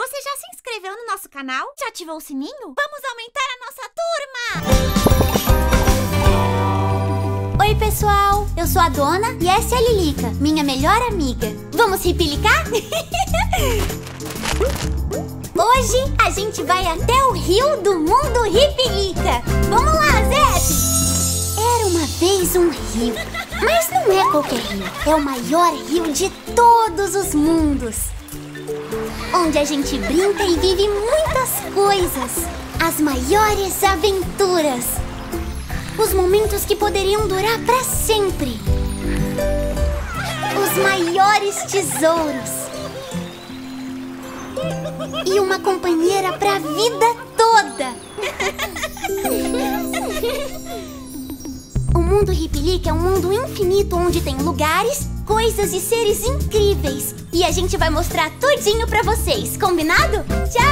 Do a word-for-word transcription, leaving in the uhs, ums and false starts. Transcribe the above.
Você já se inscreveu no nosso canal? Já ativou o sininho? Vamos aumentar a nossa turma! Oi, pessoal! Eu sou a Dona e essa é a Lilica, minha melhor amiga. Vamos ripilicar? Hoje a gente vai até o rio do mundo Ripilica. Vamos lá, Zé! Era uma vez um rio, mas não é qualquer rio. É o maior rio de todos os mundos, onde a gente brinca e vive muitas coisas. As maiores aventuras. Os momentos que poderiam durar para sempre. Os maiores tesouros. E uma companheira para a vida toda. O mundo Ripilica é um mundo infinito onde tem lugares, coisas e seres incríveis. E a gente vai mostrar tudinho pra vocês, combinado? Tchau!